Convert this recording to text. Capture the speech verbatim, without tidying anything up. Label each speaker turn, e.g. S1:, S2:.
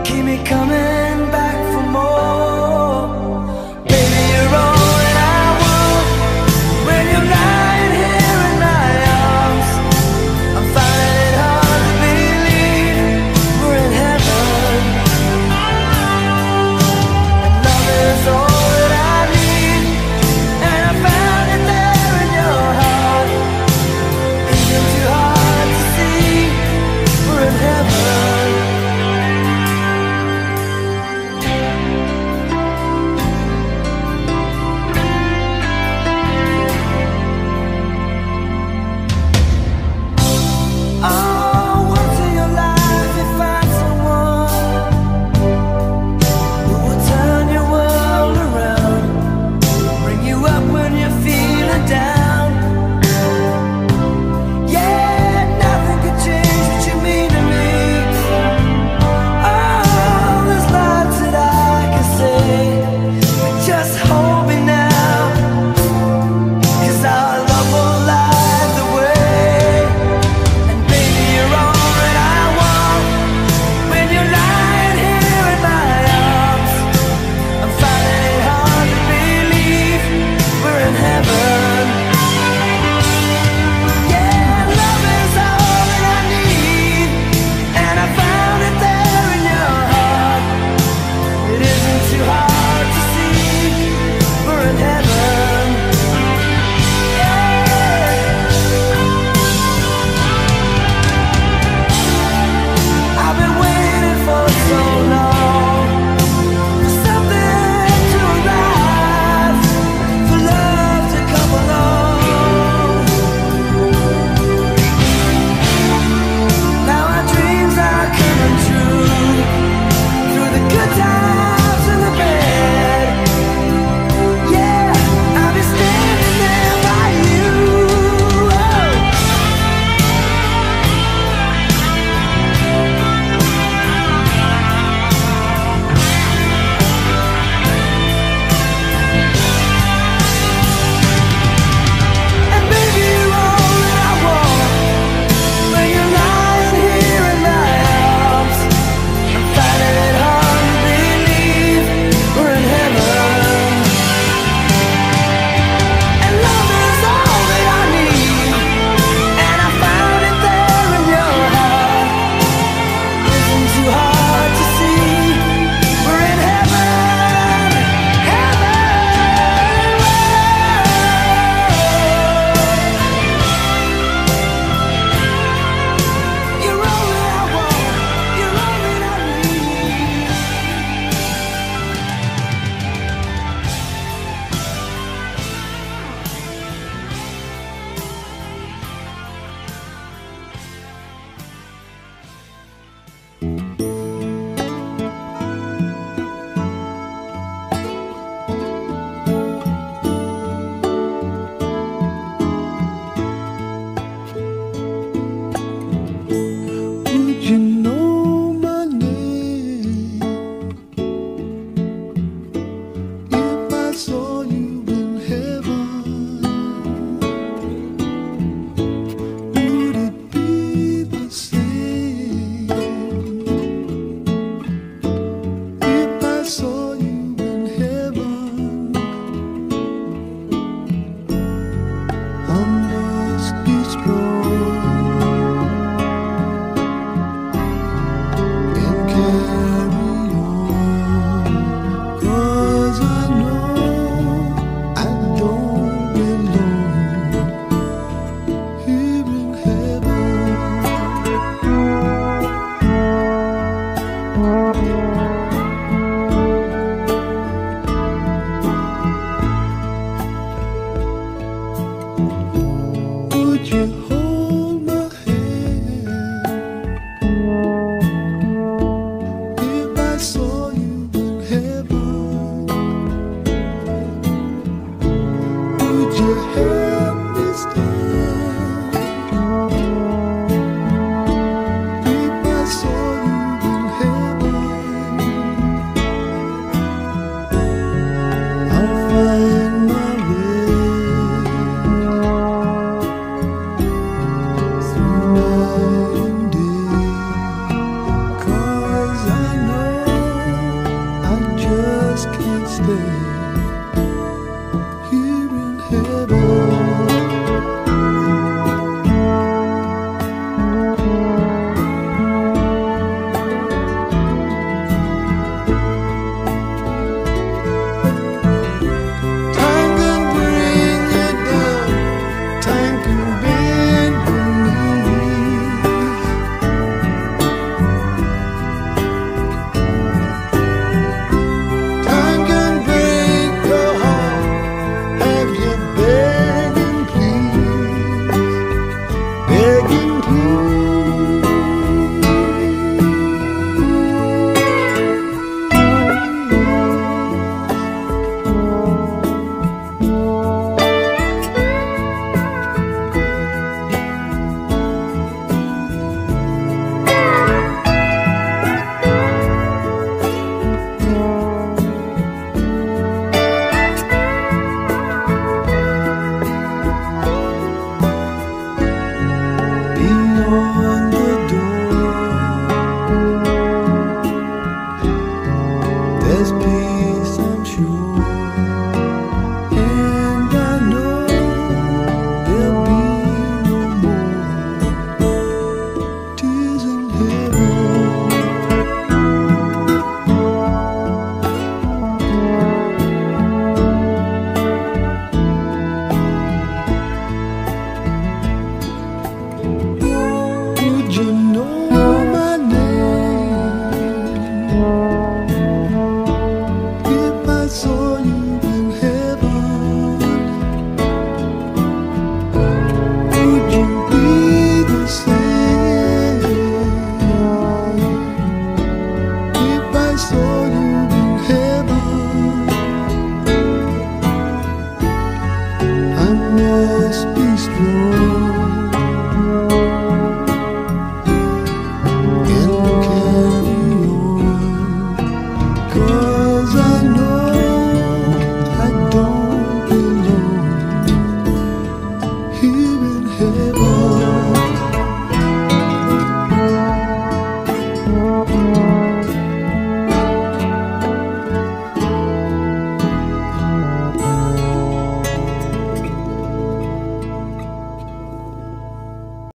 S1: keep me coming back for more. Baby, you're all that I want. When you're lying here in my arms, I'm finding it hard to believe we're in heaven. And love is all that I need, and I found it there in your heart. Isn't too hard to see we're in heaven. Oh, once in your life you find someone who will turn your world around, bring you up when you're feeling down. Yeah, nothing could change what you mean to me. Oh, there's lots that I can say, but just hold me now, 'cause our love will light the way. And baby, you're all that I want. When you're lying here in my arms, I'm finding it hard to believe we're in heaven. Yeah, love is all that I need, and I found it there in your heart. It isn't too hard to see we're in heaven. I've been waiting for so long, for something to arrive, for love to come along. Now our dreams are coming true, through the good times and the bad. Yeah, I'll be standing there by you. Oh. And baby, you're all that I want. When you're lying here in my arms, I'm finding it hard to believe we're in heaven. And love is all that I need, and I found it there in your heart. Isn't too hard to see we're in heaven, heaven. You're all that I want, you're all that I need. Would you know my name if I saw you in heaven? Would it be the same if I saw you in heaven? I must be strong and carry on, 'cause I know I don't belong here in heaven. Would you hold my hand if I saw you in heaven? Would you help me stand if I saw you in heaven?
S2: stay here in heaven. Beyond the door, there's